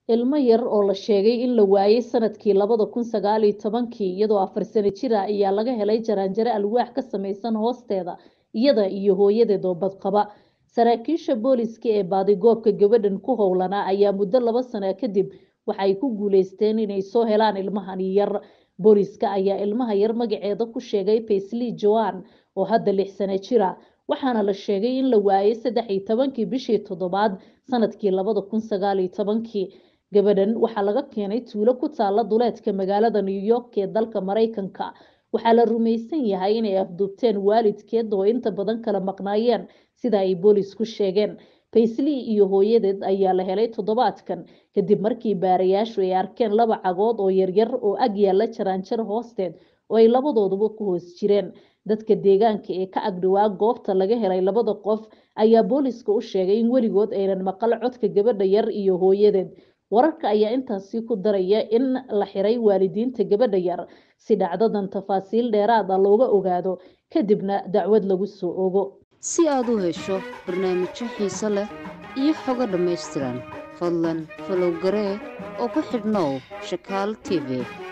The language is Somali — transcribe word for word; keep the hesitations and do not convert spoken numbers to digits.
ilmo yar oo la sheegay in la waayay sanadkii labada kun sagaal iyo tobankii iyadoo afar sano jir ah ayaa laga helay jaraanjaro alwaax ka samaysan hoosteeda iyada iyo hooyadeed oo badqaba. saraakiisha booliska ee baadigoobka gabadhan ku howlanaa ayaa muddo laba sano kadib waxay ku guuleysteen inay soo helaan ilmahan yar. booliska ayaa ilmaha yar magaceeda ku sheegay Paisley Joan oo hadda lix sano jir ah, waxaana la sheegay in la waayay saddex iyo tobankii bishii toddobaad sanadkii labada kun sagaal iyo tobankii. gabadhan waxaa laga keenay tuulo ku taala duleedka magaalada New York ee dalka Mareykanka. waxaa la rumaysan yahay inay afduubteen waalidkeed oo inta badan kala maqnaayeen sida ay boolisku sheegeen. Paisley iyo hooyadeed ayaa la helay toddobaadkan kadib markii baarayaashu ay arkeen laba cagood oo yaryar oo ag yaala jaraanjar hoosteed oo ay labadooduba ku hoos jireen. dadka deegaanka ee ka agdhawaa goobta laga helay labada qof ayaa booliska u sheegay in weligood aynan maqal codka gabadha yar iyo hooyadeed. wararka ayaa intaasi ku daraya in la xiray waalidiinta gabadha yar si dhacdadan tafaasiil dheeraad ah looga ogaado kadibna dacwad lagu soo ogo. si aad u hesho barnaamijyo xiiso leh iyo xogo dhammaystiran fadlan follow garee oo ku xidhnow Shakaal T V.